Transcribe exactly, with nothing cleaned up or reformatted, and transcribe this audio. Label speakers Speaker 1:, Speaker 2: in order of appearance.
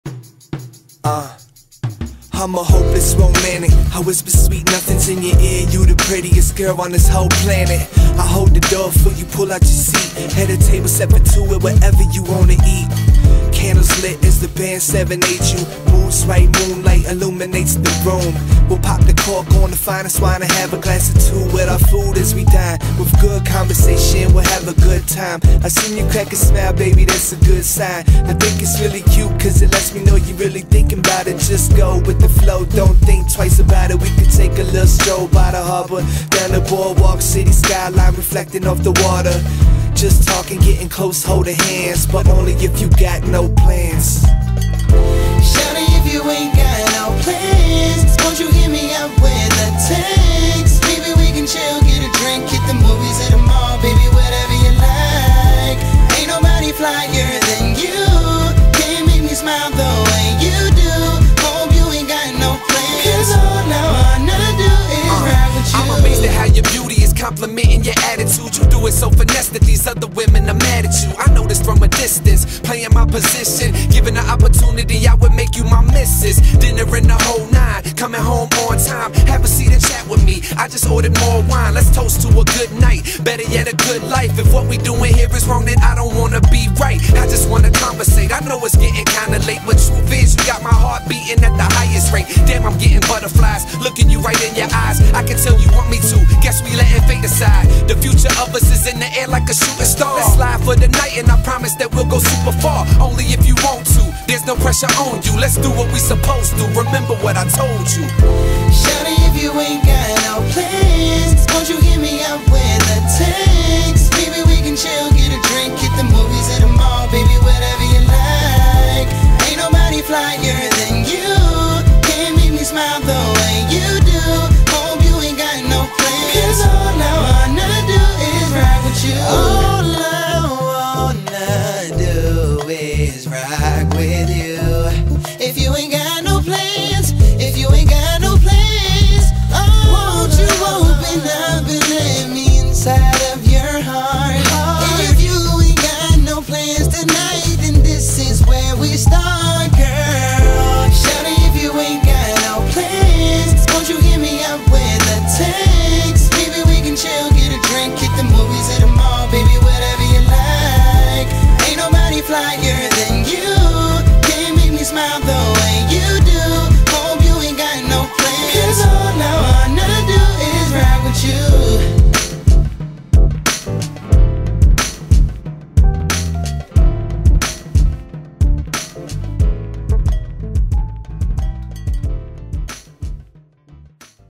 Speaker 1: Uh, I'm a hopeless romantic. I whisper sweet nothings in your ear. You the prettiest girl on this whole planet. I hold the door for you, pull out your seat. Head a table set for two with whatever you wanna eat. Candles lit as the band seven eight you. Moon's right, moonlight illuminates the room. We'll pop the cork on the finest wine and have a glass or two with our food as we dine. With good conversation, we'll have a good time. I seen you crack a smile, baby, that's a good sign. I think it's really cute cause it lets me know you really thinking about it. Just go with the flow, don't think twice about it. We could take a little stroll by the harbor, down the boardwalk, city skyline reflecting off the water. Just talking, getting close, holding hands, but only if you got no plans.
Speaker 2: Shawty, if you ain't got no plans, won't you hit me up with a text? Maybe we can chill, get a drink, hit the movies at the mall, baby, whatever you like. Ain't nobody flyer than you, can't make me smile the way you do. Hope you ain't got no plans, cause all I wanna do is uh, ride with you.
Speaker 3: I'm amazed at how your beauty is complimenting your attitude. You do it so finesse that these other women are mad at you. I know this from a distance, playing my position. Given the opportunity, I would make you my missus. Dinner in the whole nine, coming home on time. Have a seat and chat with me, I just ordered more wine. Let's toast to a good night, better yet a good life. If what we doing here is wrong, then I don't wanna be right. I just wanna conversate, I know it's getting kinda late, but truth is, you got my heart beating at the highest rate. Damn, I'm getting butterflies, looking you right in your eyes. I can tell you want me to, guess we letting fate aside. The future of us is in the air like a shooting star. Let's slide for the night and I promise that we'll go super far. Only if you want to, there's no pressure on you. Let's do what we supposed to, remember what I told you.
Speaker 2: Shawty, if you ain't got no plans, won't you hit me up with a text? Maybe we can chill, get a drink, hit the movies at the mall, baby, whatever you like. Ain't nobody flyer than you, can't make me smile the way you do. Hope you ain't got no plans, cause all I wanna do is ride with you. All I wanna do is rock with you.